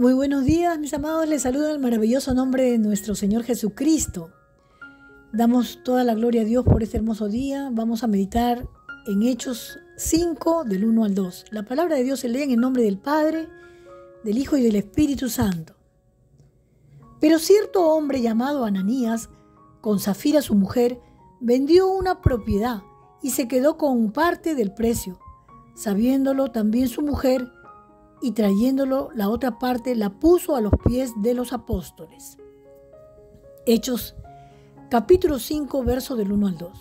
Muy buenos días, mis amados. Les saludo en el maravilloso nombre de nuestro Señor Jesucristo. Damos toda la gloria a Dios por este hermoso día. Vamos a meditar en Hechos 5, del 1 al 2. La palabra de Dios se lee en el nombre del Padre, del Hijo y del Espíritu Santo. Pero cierto hombre llamado Ananías, con Safira su mujer, vendió una propiedad y se quedó con parte del precio. Sabiéndolo también su mujer, y trayéndolo la otra parte, la puso a los pies de los apóstoles. Hechos, capítulo 5, verso del 1 al 2.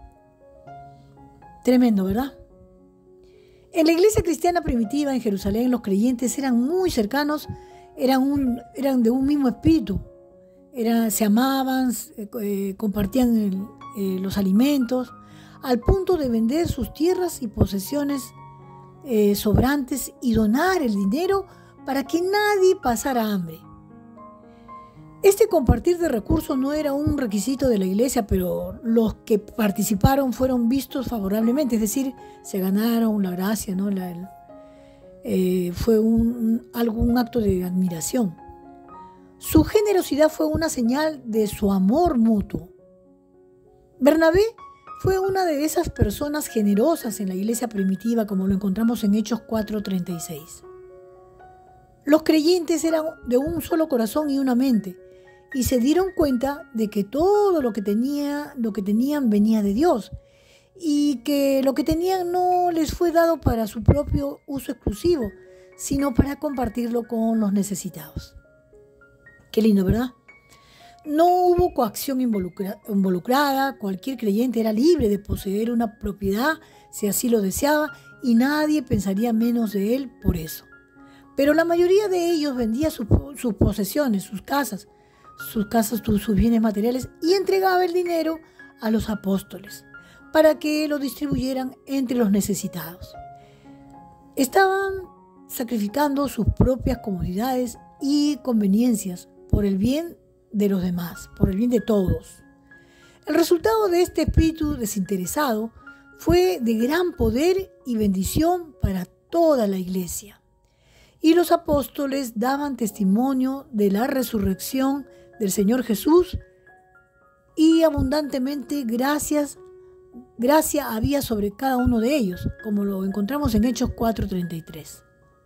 Tremendo, ¿verdad? En la iglesia cristiana primitiva en Jerusalén, los creyentes eran muy cercanos, eran de un mismo espíritu. Se amaban, compartían los alimentos, al punto de vender sus tierras y posesiones sobrantes y donar el dinero para que nadie pasara hambre. Este compartir de recursos no era un requisito de la iglesia, pero los que participaron fueron vistos favorablemente, es decir, se ganaron la gracia, ¿no? Fue un acto de admiración. Su generosidad fue una señal de su amor mutuo. Bernabé fue una de esas personas generosas en la iglesia primitiva, como lo encontramos en Hechos 4:36. Los creyentes eran de un solo corazón y una mente, y se dieron cuenta de que todo lo que tenían venía de Dios, y que lo que tenían no les fue dado para su propio uso exclusivo, sino para compartirlo con los necesitados. Qué lindo, ¿verdad? No hubo coacción involucrada, cualquier creyente era libre de poseer una propiedad si así lo deseaba y nadie pensaría menos de él por eso. Pero la mayoría de ellos vendía sus posesiones, sus casas, sus bienes materiales y entregaba el dinero a los apóstoles para que lo distribuyeran entre los necesitados. Estaban sacrificando sus propias comodidades y conveniencias por el bien de los demás, por el bien de todos. El resultado de este espíritu desinteresado fue de gran poder y bendición para toda la iglesia. Y los apóstoles daban testimonio de la resurrección del Señor Jesús y abundantemente gracia había sobre cada uno de ellos, como lo encontramos en Hechos 4:33.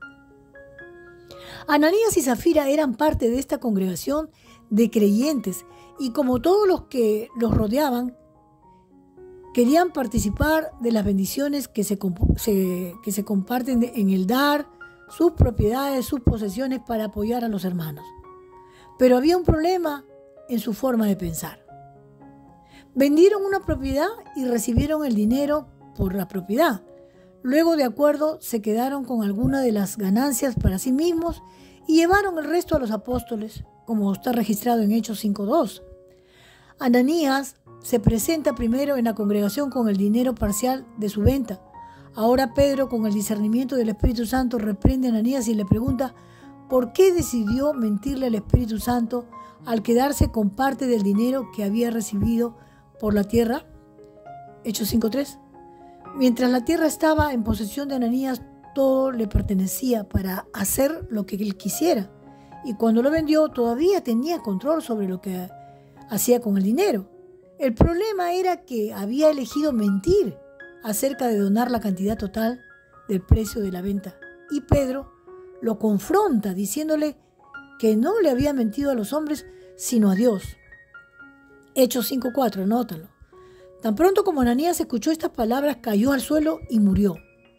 Ananías y Safira eran parte de esta congregación de creyentes y como todos los que los rodeaban, querían participar de las bendiciones que se comparten en el dar sus propiedades, sus posesiones para apoyar a los hermanos. Pero había un problema en su forma de pensar. Vendieron una propiedad y recibieron el dinero por la propiedad. Luego, de acuerdo, se quedaron con alguna de las ganancias para sí mismos y llevaron el resto a los apóstoles, como está registrado en Hechos 5:2. Ananías se presenta primero en la congregación con el dinero parcial de su venta. Ahora Pedro, con el discernimiento del Espíritu Santo, reprende a Ananías y le pregunta por qué decidió mentirle al Espíritu Santo al quedarse con parte del dinero que había recibido por la tierra. Hechos 5:3. Mientras la tierra estaba en posesión de Ananías, todo le pertenecía para hacer lo que él quisiera. Y cuando lo vendió, todavía tenía control sobre lo que hacía con el dinero. El problema era que había elegido mentir acerca de donar la cantidad total del precio de la venta. Y Pedro lo confronta diciéndole que no le había mentido a los hombres, sino a Dios. Hechos 5:4, anótalo. Tan pronto como Ananías escuchó estas palabras, cayó al suelo y murió.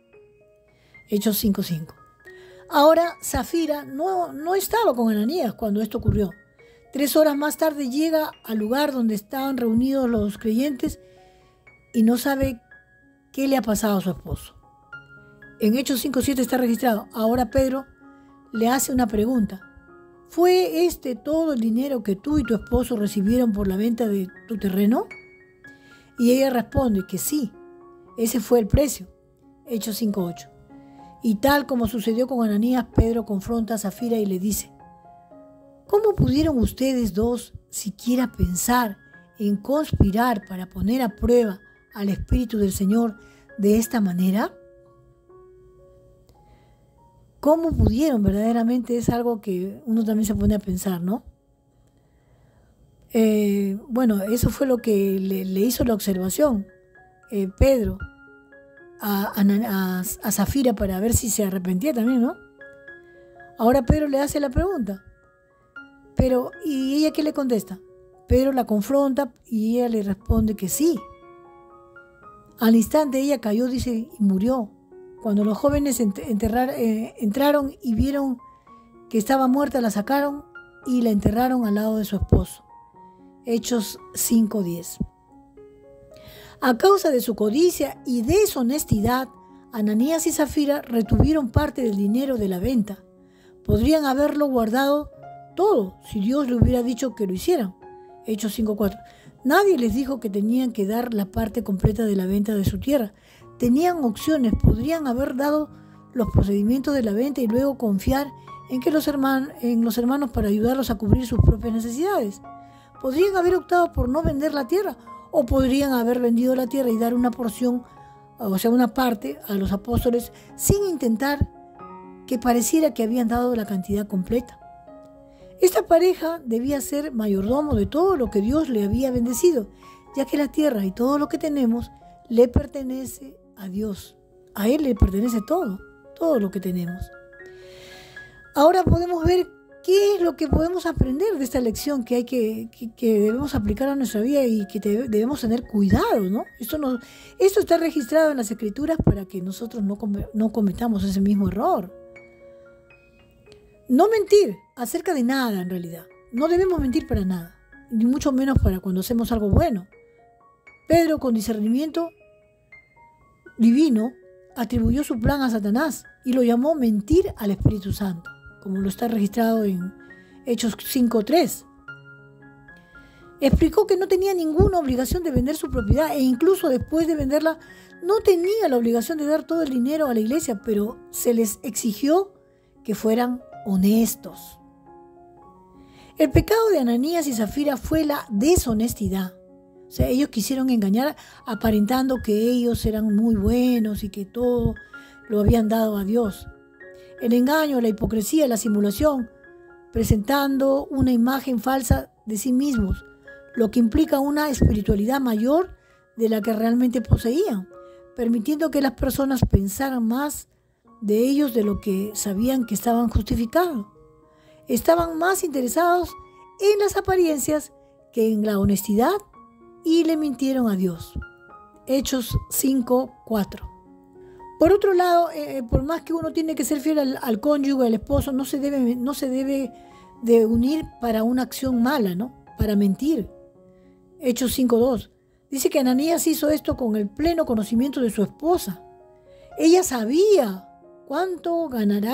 Hechos 5:5. Ahora Safira no estaba con Ananías cuando esto ocurrió. 3 horas más tarde llega al lugar donde estaban reunidos los creyentes y no sabe qué le ha pasado a su esposo. En Hechos 5:7 está registrado. Ahora Pedro le hace una pregunta. ¿Fue este todo el dinero que tú y tu esposo recibieron por la venta de tu terreno? Y ella responde que sí, ese fue el precio. Hechos 5:8. Y tal como sucedió con Ananías, Pedro confronta a Safira y le dice: ¿cómo pudieron ustedes dos siquiera pensar en conspirar para poner a prueba al Espíritu del Señor de esta manera? ¿Cómo pudieron? Verdaderamente es algo que uno también se pone a pensar, ¿no? Bueno, eso fue lo que le hizo la observación Pedro a Zafira para ver si se arrepentía también, ¿no? Ahora Pedro le hace la pregunta, pero ¿y ella qué le contesta? Pedro la confronta y ella le responde que sí. Al instante ella cayó, dice, y murió. Cuando los jóvenes entraron y vieron que estaba muerta, la sacaron y la enterraron al lado de su esposo. Hechos 5:10. A causa de su codicia y deshonestidad, Ananías y Zafira retuvieron parte del dinero de la venta. Podrían haberlo guardado todo si Dios le hubiera dicho que lo hicieran. Hechos 5:4. Nadie les dijo que tenían que dar la parte completa de la venta de su tierra. Tenían opciones, podrían haber dado los procedimientos de la venta y luego confiar en los hermanos para ayudarlos a cubrir sus propias necesidades. Podrían haber optado por no vender la tierra o podrían haber vendido la tierra y dar una porción, o sea, una parte a los apóstoles sin intentar que pareciera que habían dado la cantidad completa. Esta pareja debía ser mayordomo de todo lo que Dios le había bendecido, ya que la tierra y todo lo que tenemos le pertenece a Dios. A Él le pertenece todo lo que tenemos. Ahora podemos ver qué es lo que podemos aprender de esta lección que debemos aplicar a nuestra vida y que debemos tener cuidado, ¿no? Esto está registrado en las Escrituras para que nosotros no cometamos ese mismo error. No mentir acerca de nada, en realidad. No debemos mentir para nada, ni mucho menos para cuando hacemos algo bueno. Pedro, con discernimiento divino, atribuyó su plan a Satanás y lo llamó mentir al Espíritu Santo, como lo está registrado en Hechos 5:3. Explicó que no tenía ninguna obligación de vender su propiedad e incluso después de venderla no tenía la obligación de dar todo el dinero a la iglesia, pero se les exigió que fueran honestos. El pecado de Ananías y Zafira fue la deshonestidad. O sea, ellos quisieron engañar aparentando que ellos eran muy buenos y que todo lo habían dado a Dios. El engaño, la hipocresía, la simulación, presentando una imagen falsa de sí mismos, lo que implica una espiritualidad mayor de la que realmente poseían, permitiendo que las personas pensaran más de ellos de lo que sabían que estaban justificados. Estaban más interesados en las apariencias que en la honestidad y le mintieron a Dios. Hechos 5:4. Por otro lado, por más que uno tiene que ser fiel al cónyuge, al esposo, no se debe de unir para una acción mala, ¿no? Para mentir. Hechos 5:2. Dice que Ananías hizo esto con el pleno conocimiento de su esposa. Ella sabía cuánto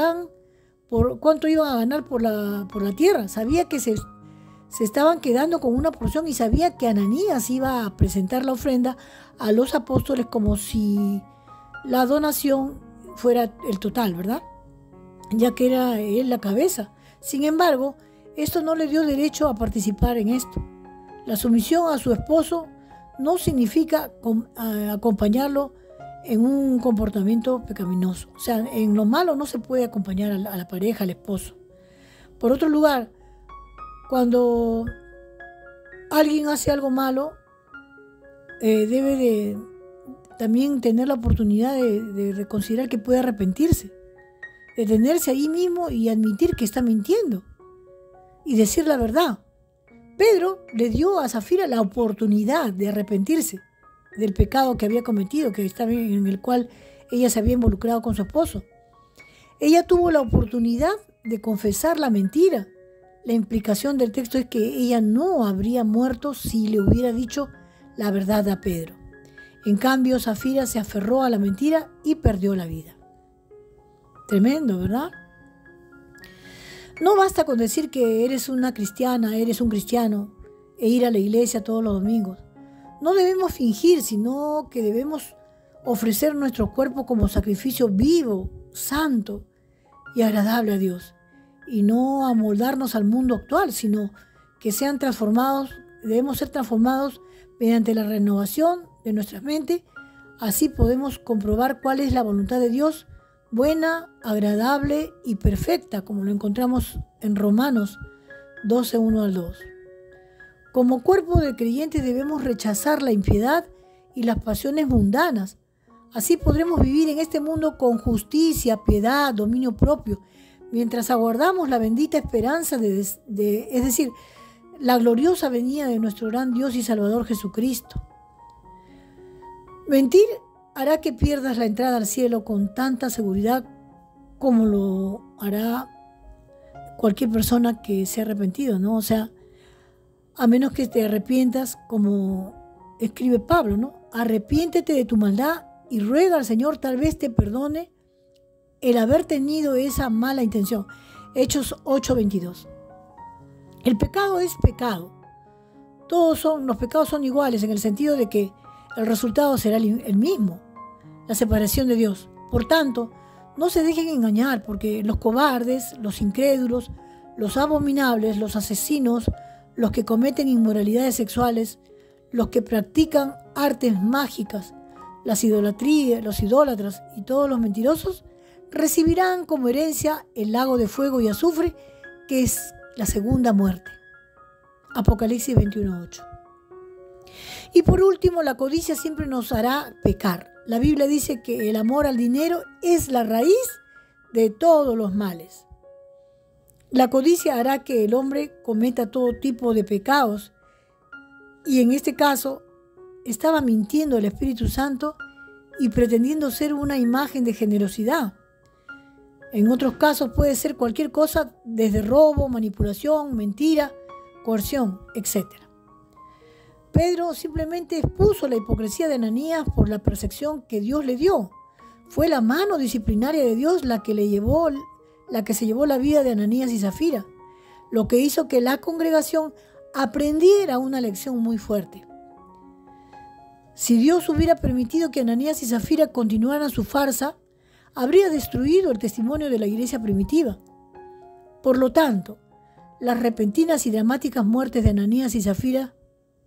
iban a ganar por la tierra. Sabía que se estaban quedando con una porción y sabía que Ananías iba a presentar la ofrenda a los apóstoles como si la donación fuera el total, ¿verdad? Ya que era él la cabeza. Sin embargo, esto no le dio derecho a participar en esto. La sumisión a su esposo no significa acompañarlo en un comportamiento pecaminoso. O sea, en lo malo no se puede acompañar a la pareja, al esposo. Por otro lugar, cuando alguien hace algo malo, debe de también tener la oportunidad de reconsiderar que puede arrepentirse, detenerse ahí mismo y admitir que está mintiendo y decir la verdad. Pedro le dio a Zafira la oportunidad de arrepentirse del pecado que había cometido, en el cual ella se había involucrado con su esposo. Ella tuvo la oportunidad de confesar la mentira. La implicación del texto es que ella no habría muerto si le hubiera dicho la verdad a Pedro. En cambio, Zafira se aferró a la mentira y perdió la vida. Tremendo, ¿verdad? No basta con decir que eres una cristiana, eres un cristiano e ir a la iglesia todos los domingos. No debemos fingir, sino que debemos ofrecer nuestro cuerpo como sacrificio vivo, santo y agradable a Dios. Y no amoldarnos al mundo actual, sino que debemos ser transformados mediante la renovación de nuestra mente. Así podemos comprobar cuál es la voluntad de Dios, buena, agradable y perfecta, como lo encontramos en Romanos 12, 1 al 2. Como cuerpo de creyentes debemos rechazar la impiedad y las pasiones mundanas. Así podremos vivir en este mundo con justicia, piedad, dominio propio, mientras aguardamos la bendita esperanza es decir, la gloriosa venida de nuestro gran Dios y Salvador Jesucristo. Mentir hará que pierdas la entrada al cielo con tanta seguridad como lo hará cualquier persona que se ha arrepentido, ¿no? O sea, a menos que te arrepientas, como escribe Pablo, ¿no? Arrepiéntete de tu maldad y ruega al Señor, tal vez te perdone el haber tenido esa mala intención. Hechos 8:22. El pecado es pecado. Los pecados son iguales en el sentido de que el resultado será el mismo, la separación de Dios. Por tanto, no se dejen engañar, porque los cobardes, los incrédulos, los abominables, los asesinos, los que cometen inmoralidades sexuales, los que practican artes mágicas, las idolatrías, los idólatras y todos los mentirosos, recibirán como herencia el lago de fuego y azufre, que es la segunda muerte. Apocalipsis 21:8. Y por último, la codicia siempre nos hará pecar. La Biblia dice que el amor al dinero es la raíz de todos los males. La codicia hará que el hombre cometa todo tipo de pecados, y en este caso estaba mintiendo el Espíritu Santo y pretendiendo ser una imagen de generosidad. En otros casos puede ser cualquier cosa, desde robo, manipulación, mentira, coerción, etc. Pedro simplemente expuso la hipocresía de Ananías por la percepción que Dios le dio. Fue la mano disciplinaria de Dios la que se llevó la vida de Ananías y Zafira, lo que hizo que la congregación aprendiera una lección muy fuerte. Si Dios hubiera permitido que Ananías y Zafira continuaran su farsa, habría destruido el testimonio de la iglesia primitiva. Por lo tanto, las repentinas y dramáticas muertes de Ananías y Zafira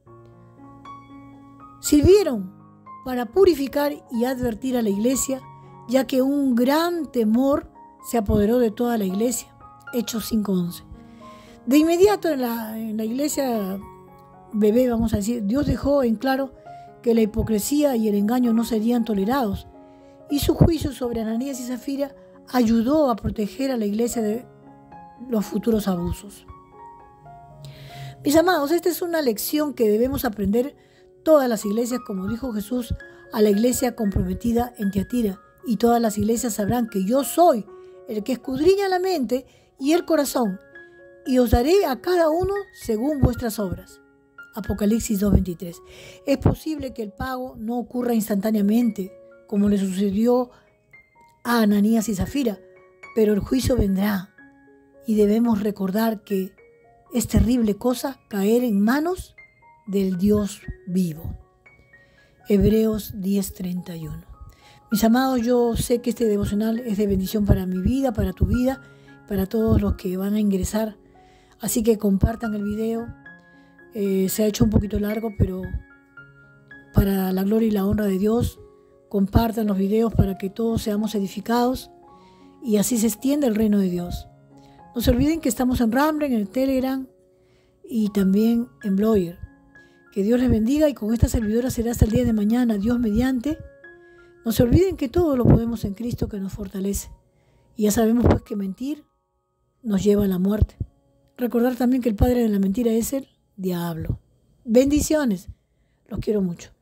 sirvieron para purificar y advertir a la iglesia, ya que un gran temor se apoderó de toda la iglesia. Hechos 5:11. De inmediato en la iglesia bebé, vamos a decir, Dios dejó en claro que la hipocresía y el engaño no serían tolerados, y su juicio sobre Ananías y Zafira ayudó a proteger a la iglesia de los futuros abusos. Mis amados, esta es una lección que debemos aprender todas las iglesias, como dijo Jesús a la iglesia comprometida en Tiatira, y todas las iglesias sabrán que yo soy el que escudriña la mente y el corazón, y os daré a cada uno según vuestras obras. Apocalipsis 2:23. Es posible que el pago no ocurra instantáneamente, como le sucedió a Ananías y Zafira, pero el juicio vendrá, y debemos recordar que es terrible cosa caer en manos del Dios vivo. Hebreos 10:31. Mis amados, yo sé que este devocional es de bendición para mi vida, para tu vida, para todos los que van a ingresar. Así que compartan el video. Se ha hecho un poquito largo, pero para la gloria y la honra de Dios, compartan los videos para que todos seamos edificados y así se extienda el reino de Dios. No se olviden que estamos en Rumble, en el Telegram y también en Blogger. Que Dios les bendiga, y con esta servidora será hasta el día de mañana, Dios mediante. No se olviden que todo lo podemos en Cristo que nos fortalece. Y ya sabemos pues que mentir nos lleva a la muerte. Recordar también que el padre de la mentira es el diablo. Bendiciones. Los quiero mucho.